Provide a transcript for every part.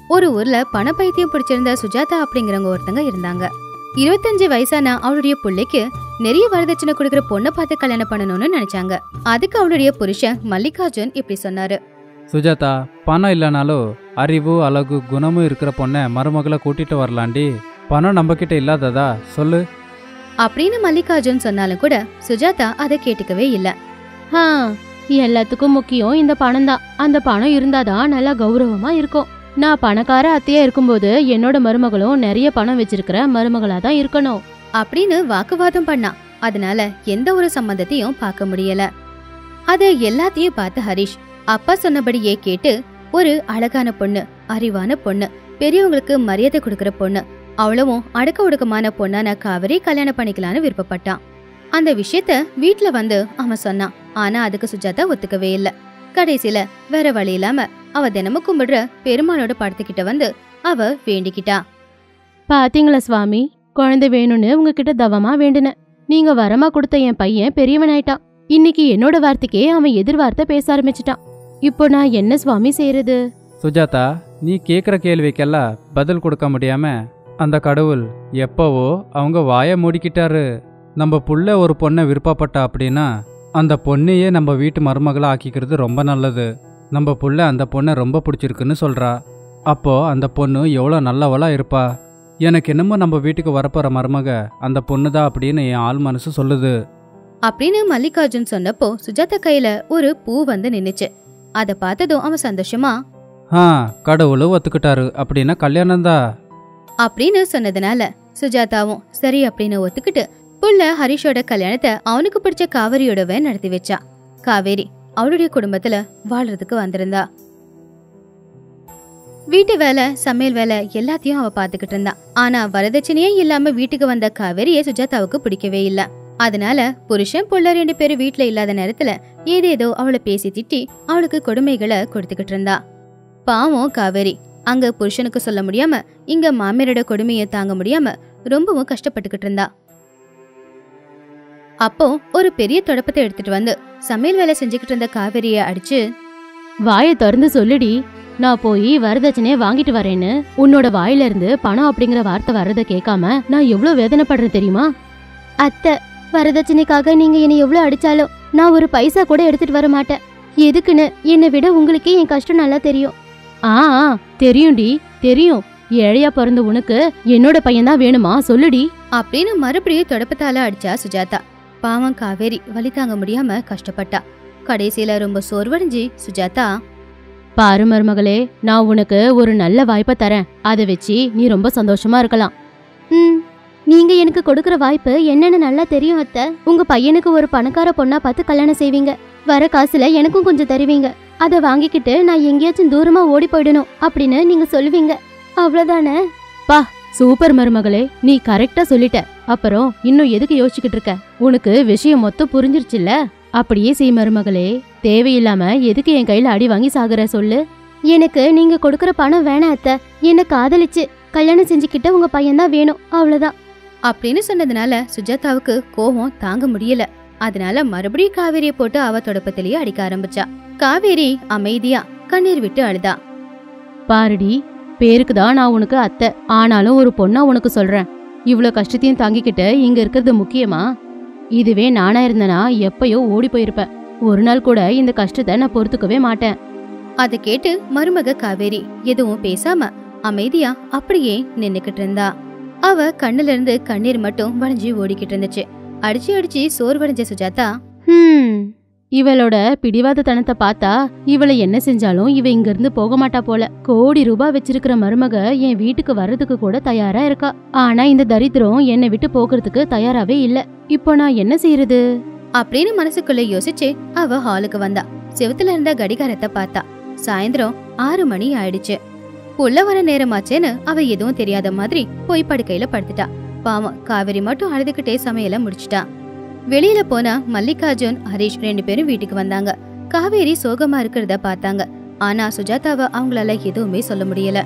ஒரு ஊர்ல பண பைத்தியம் பிடிச்சிருந்த சுஜாதா அப்படிங்கிறவங்க ஒருத்தங்க இருந்தாங்க. 25 வயசான அவளுடைய பிள்ளைக்கு நிறைய வரதட்சணை கொடுக்கற பொண்ணை பார்த்து கல்யாணம் பண்ணணும்னு நினைச்சாங்க. அதுக்கு அவளுடைய புருஷன் மல்லிகார்ஜுன் இப்படி சொன்னாரு. சுஜாதா, பணம் இல்லைனாலும் அறிவு அழகு குணமும் இருக்கிற பொண்ணை மருமகளை கூட்டிட்டு வரலாண்டி. பணம் நம்ம கிட்ட இல்லாததா சொல்லு அப்படின்னு மல்லிகார்ஜுன் சொன்னாலும் கூட சுஜாதா அதை கேட்டுக்கவே இல்ல. எல்லாத்துக்கும் முக்கியம் இந்த பணம் தான். அந்த பணம் இருந்தாதான் நல்லா கௌரவமா இருக்கும். நான் பணக்கார அத்தையா இருக்கும்போது என்னோட மருமகளும் நிறைய பணம் வச்சிருக்கிற மருமகளா தான் இருக்கணும் அப்படின்னு வாக்குவாதம் பண்ணா. அதனால எந்த ஒரு சம்மந்தத்தையும் பார்க்க முடியல. அத எல்லாத்தையும் பார்த்து ஹரிஷ் அப்பா சொன்னபடியே கேட்டு ஒரு அழகான பொண்ணு, அறிவான பொண்ணு, பெரியவங்களுக்கு மரியாதை கொடுக்கற பொண்ணு, அவ்வளவும் அடக்க ஒடுக்கமான பொண்ணான காவேரி கல்யாணம் பண்ணிக்கலான்னு விருப்பப்பட்டான். அந்த விஷயத்த வீட்டுல வந்து அவன் சொன்னான். ஆனா அதுக்கு சுஜாதா ஒத்துக்கவே இல்ல. கடைசியில வேற வழி இல்லாம அவ தினமும் கும்பிடுற பெருமாளோட படத்துக்கிட்ட வந்து அவ வேண்டிக்கிட்டா. பாத்தீங்களா சுவாமி, குழந்தை வேணும்னு உங்ககிட்ட தவமா வேண்டுன. நீங்க வரமா கொடுத்த என் பையன் பெரியவனாயிட்டான். இன்னைக்கு என்னோட வார்த்தைக்கே அவன் எதிர்வார்த்தை பேச ஆரம்பிச்சிட்டான். இப்போ நான் என்ன சுவாமி செய்யறது? சுஜாதா, நீ கேக்குற கேள்விக்கெல்லாம் பதில் கொடுக்க முடியாம அந்த கடவுள் எப்பவோ அவங்க வாய மூடிக்கிட்டாரு. நம்ம புள்ள ஒரு பொண்ணை விருப்பப்பட்டா அப்படின்னா அந்த பொண்ணையே நம்ம வீட்டு மருமகளை ஆக்கிக்கிறது ரொம்ப நல்லது. நம்ம புள்ள அந்த பொண்ணை ரொம்ப பிடிச்சிருக்குன்னு சொல்றா. அப்போ அந்த பொண்ணு எவ்வளோ நல்லவளா இருப்பா. எனக்கு என்னமோ நம்ம வீட்டுக்கு வரப்போற மருமக அந்த பொண்ணுதான் அப்படின்னு என் ஆள் மனசு சொல்லுது அப்படின்னு மல்லிகார்ஜுன் சொன்னப்போ சுஜாதா கையில ஒரு பூ வந்து நின்னுச்சு. அத பார்த்ததும் அவன் சந்தோஷமா, கடவுளும் ஒத்துக்கிட்டாரு அப்படின்னா கல்யாணம்தான் அப்படின்னு சொன்னதுனால சுஜாதாவும் சரி அப்படின்னு ஒத்துக்கிட்டு புள்ள ஹரிஷோட கல்யாணத்தை அவனுக்கு பிடிச்ச காவேரியோடவே நடத்தி வச்சா. காவேரி அவளுடைய குடும்பத்துல வாழ்றதுக்கு வந்திருந்தா. வீட்டு வேலை, சமையல் வேலை எல்லாத்தையும் அவ பாத்துக்கிட்டு இருந்தா. ஆனா வரதட்சணையே இல்லாம வீட்டுக்கு வந்த காவேரியை சுஜாதாவுக்கு பிடிக்கவே இல்ல. அதனால புருஷன் புள்ள 2 பேரும் வீட்டுல இல்லாத நேரத்துல ஏதேதோ அவளை பேசி திட்டி அவளுக்கு கொடுமைகளை கொடுத்துக்கிட்டு இருந்தா. பாவம் காவேரி அங்க புருஷனுக்கு சொல்ல முடியாம இங்க மாமியாரோட கொடுமையை தாங்க முடியாம ரொம்பவும் கஷ்டப்பட்டுக்கிட்டு இருந்தா. அப்போ ஒரு பெரிய தொடப்பத்தை எடுத்துட்டு வந்து சமையல் வேலை செஞ்சுக்கிட்டு இருந்த காவேரிய அடிச்சு, வாயை திறந்து சொல்லுடி, நான் போய் வரதட்சணையை வாங்கிட்டு வரேன்னு. உன்னோட வாயில இருந்து பணம் அப்படிங்கிற வார்த்தை வர்றத கேட்காம நான் எவ்வளவு வேதனைப்படுறேன் தெரியுமா? அத்தை, வரதட்சணைக்காக நீங்க என்னை எவ்வளவு அடிச்சாலும் நான் ஒரு பைசா கூட எடுத்துட்டு வர மாட்டேன். எதுக்குன்னு என்னை விட உங்களுக்கே என் கஷ்டம் நல்லா தெரியும். தெரியும்டி, தெரியும். ஏழையா பிறந்த உனக்கு என்னோட பையன்தான் வேணுமா சொல்லுடி அப்படின்னு மறுபடியும் தொடப்பத்தால அடிச்சா சுஜாதா. பாவம் காவேரி வலி தாங்க முடியாம கஷ்டப்பட்டா. கடைசியில ரொம்ப சோர்வடைஞ்சி சுஜாதா, பாரு மருமகளே, நான் உனக்கு ஒரு நல்ல வாய்ப்பை தரேன். அதை வச்சு நீ ரொம்ப சந்தோஷமா இருக்கலாம். நீங்க எனக்கு கொடுக்கற வாய்ப்பு என்னன்னு நல்லா தெரியும் அத்தை. உங்க பையனுக்கு ஒரு பணக்கார பொண்ணா பார்த்து கல்யாணம் செய்வீங்க. வர காசுல எனக்கும் கொஞ்சம் தருவீங்க. அதை வாங்கிக்கிட்டு நான் எங்கேயாச்சும் தூரமா ஓடி போயிடணும் அப்படின்னு நீங்க சொல்லுவீங்க. அவ்வளவுதானே? பா, சூப்பர் மருமகளே, நீ கரெக்டா சொல்லிட்ட. அப்புறம் இன்னும் எதுக்கு யோசிச்சுக்கிட்டு இருக்க? உனக்கு விஷயம் மொத்தம் புரிஞ்சிருச்சுல்ல? அப்படியே செய் மருமகளே. தேவையில்லாம எதுக்கு என் கையில அடி வாங்கி சாகுற சொல்லு. எனக்கு நீங்க கொடுக்கற பணம் வேணாம் அத்தை. என்ன காதலிச்சு கல்யாணம் செஞ்சுக்கிட்ட உங்க பையன்தான் வேணும், அவ்வளவுதான் அப்படின்னு சொன்னதுனால சுஜாதாவுக்கு கோபம் தாங்க முடியல. அதனால மறுபடியும் காவேரிய போட்டு அவ தொடப்பத்திலேயே அடிக்க ஆரம்பிச்சா. காவேரி அமைதியா கண்ணீர் விட்டு அழுதா. பாருடி, பேருக்குதான் நான் உனக்கு அத்தை, ஆனாலும் ஒரு பொண்ணா உனக்கு சொல்றேன். இவ்ளோ கஷ்டத்தையும் தாங்கிக்கிட்டு இங்க இருக்கிறது முக்கியமா? இதுவே நானா இருந்தனா எப்பயோ ஓடி போயிருப்பேன். ஒரு நாள் கூட இந்த கஷ்டத்தை நான் பொறுத்துக்கவே மாட்டேன். அதை கேட்டு மருமக காவேரி எதுவும் பேசாம அமைதியா அப்படியே நின்னுக்கிட்டு இருந்தா. அவ கண்ணுல இருந்து கண்ணீர் மட்டும் வளைஞ்சு ஓடிக்கிட்டு இருந்துச்சு. அடிச்சு அடிச்சு சோர்வடைஞ்ச சுஜாதா, இவளோட பிடிவாதத்தனத்தை பார்த்தா இவளை என்ன செஞ்சாலும் இவ இங்க இருந்து போக மாட்டா போல. கோடி ரூபாய் வச்சிருக்கிற மருமக என் வீட்டுக்கு வர்றதுக்கு கூட தயாரா இருக்கா. ஆனா இந்த தரித்திரம் என்னை விட்டு போகிறதுக்கு தயாராவே இல்ல. இப்போ நான் என்ன செய்யறது அப்படின்னு மனசுக்குள்ள யோசிச்சு அவ ஹாலுக்கு வந்தா. செவத்துல இருந்த கடிகாரத்தை பார்த்தா. சாயந்தரம் 6 மணி ஆயிடுச்சு. புள்ள வர நேரமாச்சேன்னு அவ எதுவும் தெரியாத மாதிரி போய் படுக்கையில படுத்துட்டா. பாவம் காவேரி மட்டும் அழுதுகிட்டே சமையல முடிச்சுட்டா. வெளியில போனா மல்லிகார்ஜுன், ஹரிஷ் 2 பேரும் வீட்டுக்கு வந்தாங்க. காவேரி சோகமா இருக்கிறத பார்த்தாங்க. ஆனா சுஜாதாவை அவங்களால எதுவுமே சொல்ல முடியல.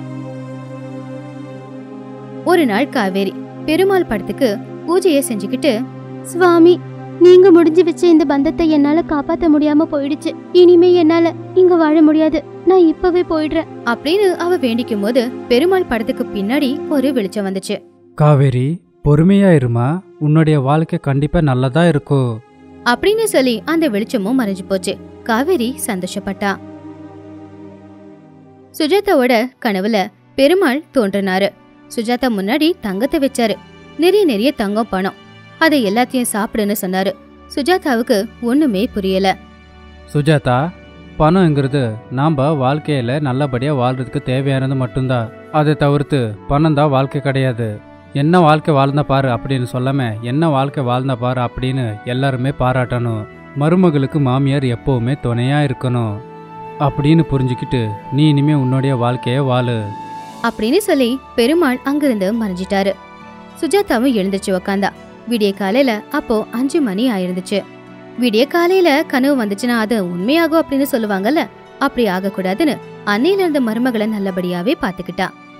ஒரு நாள் காவேரி பெருமாள் படத்துக்கு பூஜையை செஞ்சுக்கிட்டு, சுவாமி, நீங்க முடிஞ்சு வச்ச இந்த பந்தத்தை என்னால காப்பாத்த முடியாம போயிடுச்சு. இனிமே என்னால இங்க வாழ முடியாது. நான் இப்பவே போயிடுறேன் அப்படின்னு அவ வேண்டிக்கும் போது பெருமாள் படத்துக்கு பின்னாடி ஒரு வெளிச்சம் வந்துச்சு. காவேரி, பொறுமையா இருமா, உன்னுடைய வாழ்க்கை கண்டிப்பா நல்லதா இருக்கும் அப்படின்னு சொல்லி அந்த வெளிச்சமும் மறைஞ்சு போச்சு. காவேரி சந்தோஷப்பட்டா. சுஜாதாவோட கனவுல பெருமாள் தோன்றினாரு. சுஜாதா முன்னாடி தங்கத்தை வச்சாரு. நிறைய தங்கம் பணம், அதை எல்லாத்தையும் சாப்பிடுன்னு சொன்னாரு. சுஜாதாவுக்கு ஒண்ணுமே புரியல. சுஜாதா, பணம்ங்கிறது நாம் வாழ்க்கையில நல்லபடியா வாழ்றதுக்கு தேவையானது மட்டும்தான். அதை தவிர்த்து பணம் தான் வாழ்க்கை கிடையாது. என்ன வாழ்க்கை வாழ்ந்த பாரு அப்படின்னு சொல்லாம என்ன வாழ்க்கை வாழ்ந்த பாரு அப்படின்னு எல்லாருமே பாராட்டணும். மருமகளுக்கு மாமியார் எப்பவுமே துணையா இருக்கணும் அப்படின்னு புரிஞ்சுக்கிட்டு நீ இனிமே உன்னுடைய வாழ்க்கைய வாழு அப்படின்னு சொல்லி பெருமாள் அங்கிருந்து மறைஞ்சிட்டாரு. சுஜாதாவும் எழுந்துச்சு உக்காந்தா. விடிய காலையில அப்போ 5 மணி ஆயிருந்துச்சு. விடிய காலையில கனவு வந்துச்சுன்னா அது உண்மையாகும் அப்படின்னு சொல்லுவாங்கல்ல, அப்படி ஆகக்கூடாதுன்னு அன்னையில இருந்த மருமகளை நல்லபடியாவே பாத்துக்கிட்டா.